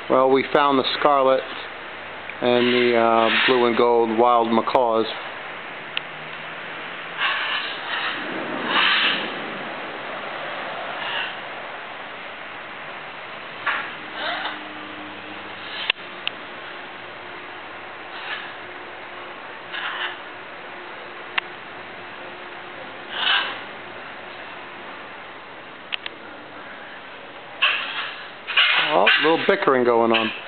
Well, we found the scarlet and the blue and gold wild macaws. Well, a little bickering going on.